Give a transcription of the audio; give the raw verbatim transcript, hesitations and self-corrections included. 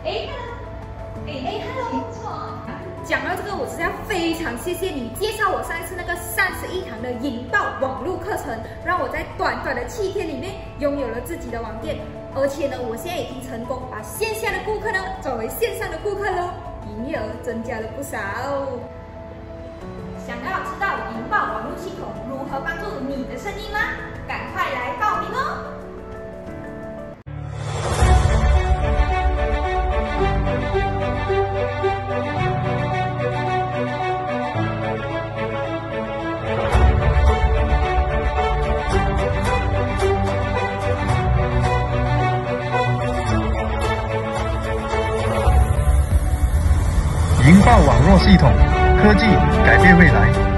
哎，hello，哎哎，hello，不错。 讲到这个，我是要非常谢谢你介绍我上一次那个三十一堂的引爆网络课程，让我在短短的七天里面拥有了自己的网店，而且呢，我现在已经成功把线下的顾客呢转为线上的顾客喽，营业额增加了不少。想要知道引爆网络系统如何帮助你的生意吗？赶快来报名哦！ 引爆网络系统，科技改变未来。